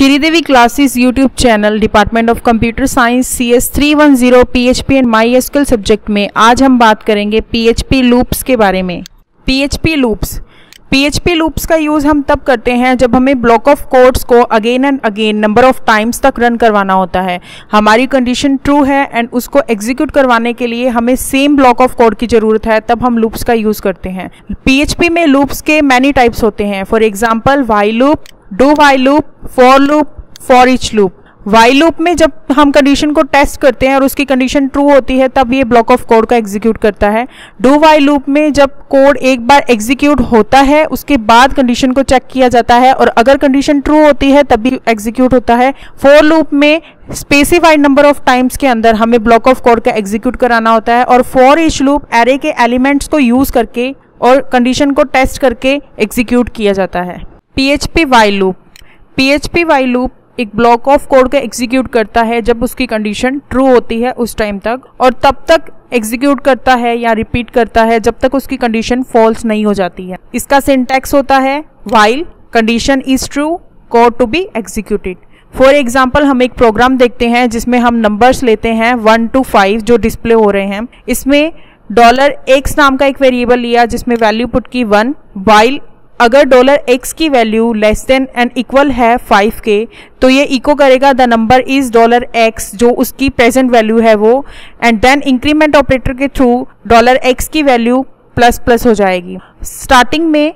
Sridevi classes YouTube channel department of computer science CS 310 PHP and MySQL subject में आज हम बात करेंगे PHP लूप्स के बारे में। PHP लूप्स का यूज़ हम तब करते हैं जब हमें ब्लॉक ऑफ कोड्स को again and again number of times तक रन करवाना होता है। हमारी कंडीशन ट्रू है एंड उसको एग्जीक्यूट करवाने के लिए हमें सेम ब्लॉक ऑफ कोड की ज़रूरत है, तब हम लूप्स का यूज़ करते हैं। PHP में लूप्स के मैनी टाइप्स होते हैं। For example while loop, do while loop, for loop, for each loop. While loop में जब हम कंडीशन को टेस्ट करते हैं और उसकी कंडीशन ट्रू होती है तब ये ब्लॉक ऑफ कोड का एग्जीक्यूट करता है। डू व्हाइल लूप में जब कोड एक बार एग्जीक्यूट होता है उसके बाद कंडीशन को चेक किया जाता है और अगर कंडीशन ट्रू होती है तब भी एग्जीक्यूट होता है। फॉर लूप में स्पेसिफाइड नंबर ऑफ टाइम्स के अंदर हमें ब्लॉक ऑफ कोड का एग्जीक्यूट कराना होता है। और फॉर ईच लूप एरे के एलिमेंट्स को यूज करके और कंडीशन को टेस्ट करके एग्जीक्यूट किया जाता है। PHP व्हाइल लूप एक ब्लॉक ऑफ कोड का एग्जीक्यूट करता है जब उसकी कंडीशन ट्रू होती है उस टाइम तक, और तब तक एग्जीक्यूट करता है या रिपीट करता है जब तक उसकी कंडीशन फॉल्स नहीं हो जाती है। इसका सिंटैक्स होता है while condition is true, code to be executed. For example हम एक प्रोग्राम देखते हैं जिसमें हम नंबर्स लेते हैं 1 to 5 जो डिस्प्ले हो रहे हैं। इसमें $x नाम का एक वेरिएबल लिया जिसमें वैल्यू पुट की 1, वाइल अगर $x की value less than and equal है 5 के तो ये इको करेगा द नंबर इज $x जो उसकी प्रेजेंट वैल्यू है वो, एंड देन इंक्रीमेंट ऑपरेटर के थ्रू $x की वैल्यू प्लस प्लस हो जाएगी। स्टार्टिंग में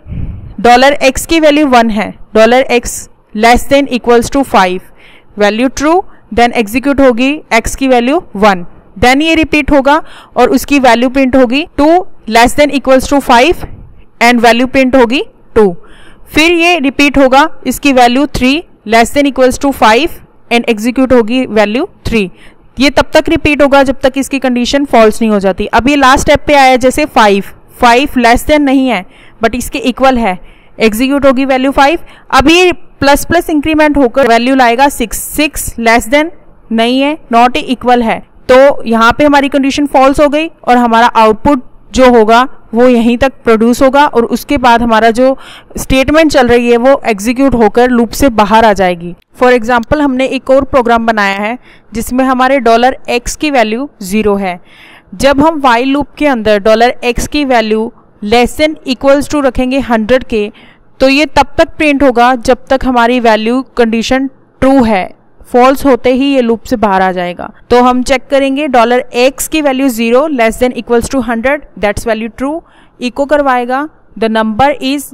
$x की वैल्यू 1 है, $x less than equals to 5, value true, then execute होगी x की वैल्यू 1, देन ये रिपीट होगा और उसकी वैल्यू प्रिंट होगी 2 less than equals to 5 and value print होगी 2। फिर ये रिपीट होगा, इसकी value 3 less than equals to 5 and execute होगी वैल्यू 3। ये तब तक रिपीट होगा जब तक इसकी कंडीशन फॉल्स नहीं हो जाती। अब ये लास्ट स्टेप पे आया, जैसे 5 लेस देन नहीं है बट इसके इक्वल है, एग्जीक्यूट होगी वैल्यू 5। अभी प्लस प्लस इंक्रीमेंट होकर वैल्यू लाएगा 6 लेस देन नहीं है, नॉट इक्वल है, तो यहाँ पे हमारी कंडीशन फॉल्स हो गई और हमारा आउटपुट जो होगा वो यहीं तक प्रोड्यूस होगा और उसके बाद हमारा जो स्टेटमेंट चल रही है वो एग्जीक्यूट होकर लूप से बाहर आ जाएगी। फॉर एग्जांपल हमने एक और प्रोग्राम बनाया है जिसमें हमारे $x की वैल्यू 0 है। जब हम व्हाइल लूप के अंदर $x की value less than equals to रखेंगे 100 के तो ये तब तक प्रिंट होगा जब तक हमारी वैल्यू कंडीशन ट्रू है। फॉल्स होते ही ये लूप से बाहर आ जाएगा। तो हम चेक करेंगे $x की value 0 less than equals to 100, that's value true, echo करवाएगा द नंबर इज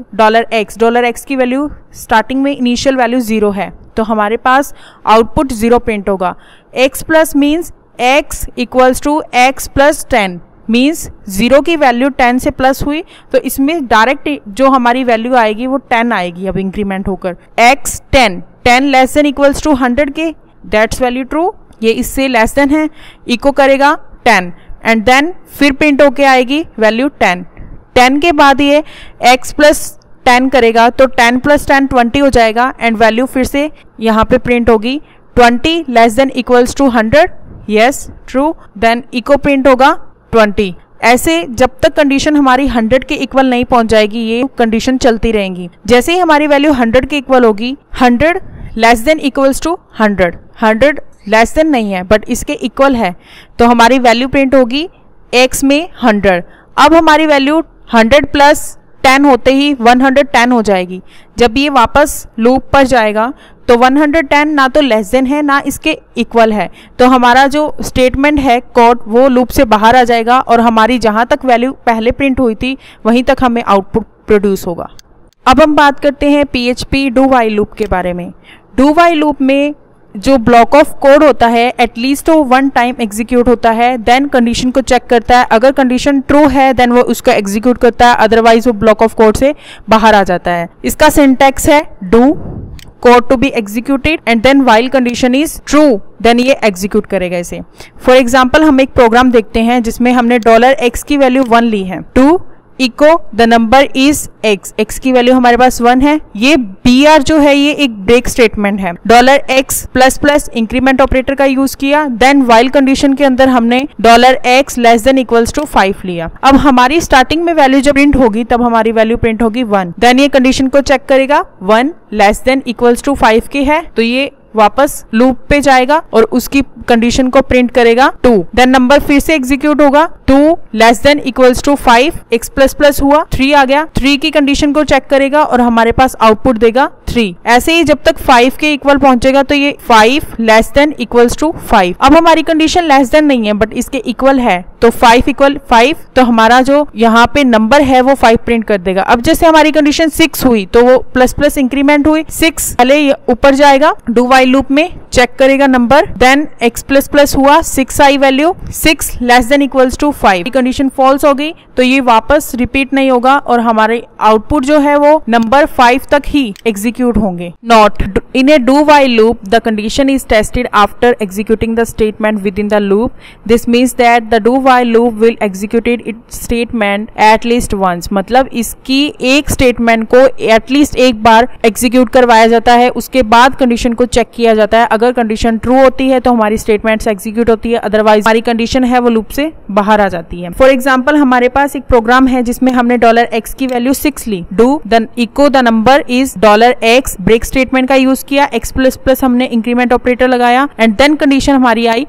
$x की वैल्यू स्टार्टिंग में इनिशियल वैल्यू 0 है तो हमारे पास आउटपुट 0 प्रिंट होगा। x plus means x equals to x plus 10 means 0 की वैल्यू 10 से प्लस हुई तो इसमें डायरेक्ट जो हमारी वैल्यू आएगी वो 10 आएगी अब इंक्रीमेंट होकर। x 10 less than equals to 100 के, दैट्स वैल्यू ट्रू, ये इससे लेस देन है, इको करेगा 10 एंड देन फिर प्रिंट होके आएगी वैल्यू 10 के बाद ये x प्लस 10 करेगा तो 10 प्लस 10 20 हो जाएगा एंड वैल्यू फिर से यहाँ पे प्रिंट होगी 20 less than equals to 100, yes true, then echo print होगा 20। ऐसे जब तक कंडीशन हमारी 100 के इक्वल नहीं पहुंच जाएगी ये कंडीशन चलती रहेंगी। जैसे ही हमारी वैल्यू 100 के इक्वल होगी, 100 less than equals to 100 less than नहीं है बट इसके इक्वल है तो हमारी वैल्यू प्रिंट होगी x में 100। अब हमारी वैल्यू 100 प्लस 10 होते ही 110 हो जाएगी। जब ये वापस लूप पर जाएगा तो 110 ना तो लेस देन है ना इसके इक्वल है तो हमारा जो स्टेटमेंट है कोड वो लूप से बाहर आ जाएगा और हमारी जहाँ तक वैल्यू पहले प्रिंट हुई थी वहीं तक हमें आउटपुट प्रोड्यूस होगा। अब हम बात करते हैं PHP डू व्हाइल लूप के बारे में। डू व्हाइल लूप में जो ब्लॉक ऑफ कोड होता है एटलीस्ट वो 1 टाइम एग्जीक्यूट होता है, देन कंडीशन को चेक करता है, अगर कंडीशन ट्रू है देन वो उसका एग्जीक्यूट करता है, अदरवाइज वो ब्लॉक ऑफ कोड से बाहर आ जाता है। इसका सिंटैक्स है do code to be executed and then while condition is true then ये एग्जीक्यूट करेगा इसे। फॉर एग्जाम्पल हम एक प्रोग्राम देखते हैं जिसमें हमने $x की वैल्यू 1 ली है, to echo the number is x, x की वैल्यू हमारे पास 1 है। ये br जो है ये एक ब्रेक स्टेटमेंट है। $x plus plus increment operator का यूज किया, देन व्हाइल कंडीशन के अंदर हमने $x less than equals to 5 लिया। अब हमारी स्टार्टिंग में वैल्यू जब प्रिंट होगी तब हमारी वैल्यू प्रिंट होगी 1, देन ये कंडीशन को चेक करेगा 1 लेस देन इक्वल्स टू 5 की है तो ये वापस लूप पे जाएगा और उसकी कंडीशन को प्रिंट करेगा 2, देन नंबर फिर से एग्जीक्यूट होगा 2 less than equals to 5, x plus plus हुआ 3 आ गया, 3 की कंडीशन को चेक करेगा और हमारे पास आउटपुट देगा 3। ऐसे ही जब तक 5 के इक्वल पहुंचेगा तो ये 5 लेस देन इक्वल्स टू 5। अब हमारी कंडीशन लेस देन नहीं है बट इसके इक्वल है तो 5 इक्वल 5, तो हमारा जो यहाँ पे नंबर है वो 5 प्रिंट कर देगा। अब जैसे हमारी कंडीशन 6 हुई तो वो प्लस प्लस इंक्रीमेंट हुई, 6 पहले ऊपर जाएगा डू व्हाइल लूप में, चेक करेगा number, then x plus plus हुआ 6 आई value, 6 less than equals to 5, condition false हो गई तो ये वापस रिपीट नहीं होगा और हमारे आउटपुट जो है वो नंबर 5 तक ही एग्जीक्यूट होंगे। Note in a do while loop the condition is tested after executing the statement within the loop, this means that the do while loop will executed its statement at least once, मतलब इसकी एक statement को at least एक बार execute करवाया जाता है, उसके बाद कंडीशन को चेक किया जाता है। अगर कंडीशन ट्रू होती है तो हमारी स्टेटमेंट्स एग्जीक्यूट होती है, अदरवाइज हमारी कंडीशन है वो लूप से बाहर आ जाती है। फॉर एग्जांपल हमारे पास एक प्रोग्राम है जिसमें हमने $x की वैल्यू 6 ली, do then echo the number is $x, break statement का यूज किया, x प्लस प्लस हमने इंक्रीमेंट ऑपरेटर लगाया एंड देन कंडीशन हमारी आई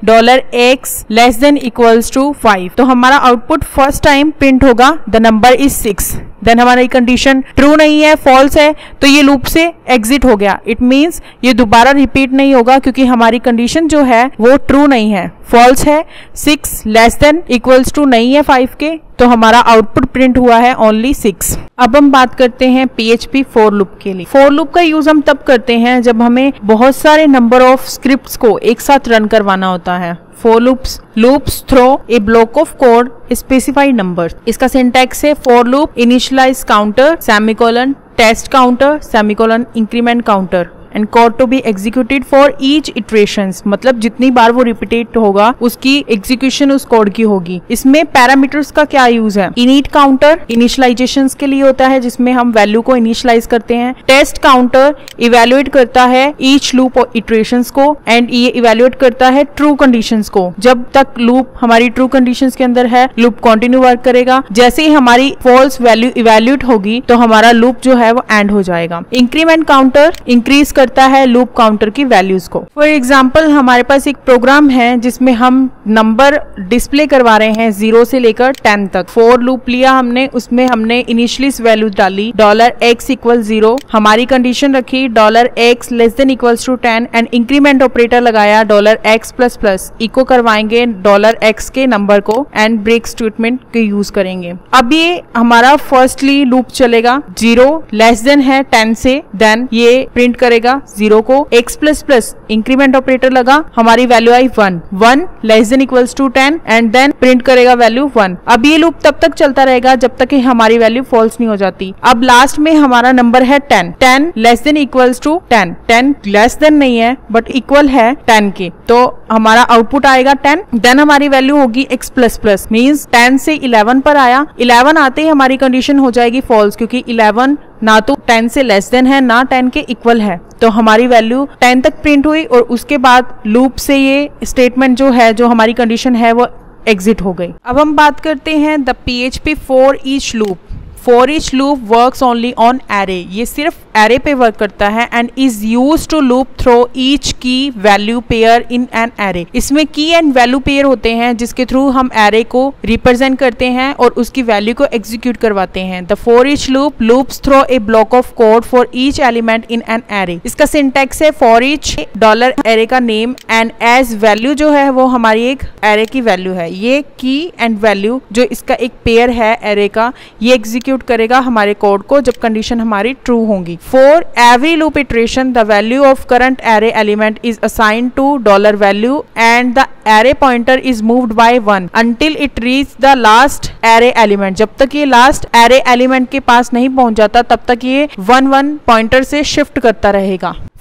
$x less than equals to 5, तो हमारा आउटपुट फर्स्ट टाइम प्रिंट होगा द नंबर इज 6, देन हमारी कंडीशन ट्रू नहीं है, फॉल्स है, तो ये लूप से एग्जिट हो गया। इट मींस ये दोबारा रिपीट नहीं होगा क्योंकि हमारी कंडीशन जो है वो ट्रू नहीं है, फॉल्स है, 6 लेस देन इक्वल्स टू नहीं है 5 के, तो हमारा आउटपुट प्रिंट हुआ है ओनली 6। अब हम बात करते हैं PHP फॉर लूप के लिए। फॉर लूप का यूज हम तब करते हैं जब हमें बहुत सारे नंबर ऑफ स्क्रिप्ट्स को एक साथ रन करवाना होता है। For loops throw a block of code specified numbers. इसका सिंटैक्स है for loop initialize counter semicolon test counter semicolon increment counter and code to be executed for each iterations, मतलब जितनी बार वो रिपीटेट होगा उसकी एग्जीक्यूशन उस कोड की होगी। इसमें पैरामीटर्स का क्या यूज है? init काउंटर इनिशियलाइजेशंस के लिए होता है जिसमें हम वैल्यू को इनिशियलाइज करते हैं, टेस्ट काउंटर इवेल्युएट करता है ईच लूप इटरेशंस को एंड ये इवेल्युएट करता है ट्रू कंडीशंस को। जब तक लूप हमारी ट्रू कंडीशंस के अंदर है लूप कंटिन्यू वर्क करेगा, जैसे ही हमारी फॉल्स वैल्यू इवेल्युएट होगी तो हमारा लूप जो है वो एंड हो जाएगा। इंक्रीमेंट काउंटर इंक्रीज करता है लूप काउंटर की वैल्यूज को। फॉर एग्जांपल हमारे पास एक प्रोग्राम है जिसमें हम नंबर डिस्प्ले करवा रहे हैं 0 से लेकर 10 तक। फॉर लूप लिया हमने, उसमें हमने इनिशियली वैल्यू डाली $x इक्वल 0, हमारी कंडीशन रखी $x less than equals to 10 and increment operator लगाया $x प्लस प्लस, इको करवाएंगे $x के नंबर को एंड ब्रेक स्टेटमेंट के यूज करेंगे। अब ये हमारा फर्स्टली लूप चलेगा 0 लेस देन है 10 से, देन ये प्रिंट करेगा 0 को, x plus plus increment operator लगा, हमारी वैल्यू आई 1 less than equals to 10 and then print करेगा वैल्यू 1। अब ये लूप तब तक चलता रहेगा जब तक कि हमारी वैल्यू फॉल्स नहीं हो जाती। अब लास्ट में हमारा नंबर है 10 less than equals to 10 less than नहीं है बट इक्वल है 10 के, तो हमारा आउटपुट आएगा 10, देन हमारी वैल्यू होगी x प्लस प्लस, मीन्स 10 से 11 पर आया, 11 आते ही हमारी कंडीशन हो जाएगी फॉल्स क्योंकि 11 ना तो 10 से लेस देन है ना 10 के इक्वल है, तो हमारी वैल्यू 10 तक प्रिंट हुई और उसके बाद लूप से ये स्टेटमेंट जो है जो हमारी कंडीशन है वो एग्जिट हो गई। अब हम बात करते हैं the PHP for each loop. For each loop works only on array, ये सिर्फ एरे पे वर्क करता है and is use to loop through each key value pair in an array. इसमें की एंड वैल्यू पेयर होते हैं जिसके through हम एरे को रिप्रेजेंट करते हैं और उसकी वैल्यू को एग्जीक्यूट करवाते हैं। The for each loop loops through a block of code for each element in an array. इसका सिंटैक्स है फॉर ईच $एरे का नेम एंड एज वैल्यू जो है वो हमारी एक एरे की वैल्यू है। ये की एंड वैल्यू जो इसका एक पेयर है एरे का, ये एग्जीक्यूट करेगा हमारे कोड को जब कंडीशन हमारी ट्रू होंगी। For every loop iteration, the value of current array element is assigned to $value and the array pointer is moved by 1 until it reaches the last array element। जब तक ये last array element के पास नहीं पहुंच जाता तब तक ये 1 पॉइंटर से शिफ्ट करता रहेगा।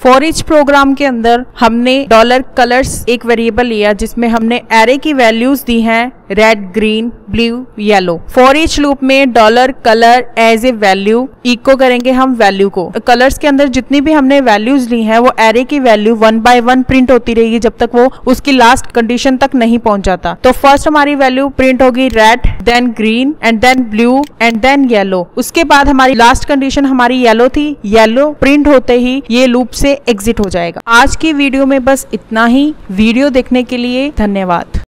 फॉर ईच प्रोग्राम के अंदर हमने $colors एक वेरिएबल लिया जिसमें हमने एरे की वैल्यूज दी हैं red, green, blue, yellow. For each loop में $color as a value echo करेंगे हम वैल्यू को। कलर्स के अंदर जितनी भी हमने वैल्यूज ली हैं वो एरे की वैल्यू 1 by 1 प्रिंट होती रहेगी जब तक वो उसकी लास्ट कंडीशन तक नहीं पहुंच जाता। तो फर्स्ट हमारी वैल्यू प्रिंट होगी red, then green and then blue and then yellow. उसके बाद हमारी लास्ट कंडीशन हमारी येलो थी, येलो प्रिंट होते ही ये लूप से एग्जिट हो जाएगा। आज की वीडियो में बस इतना ही। वीडियो देखने के लिए धन्यवाद।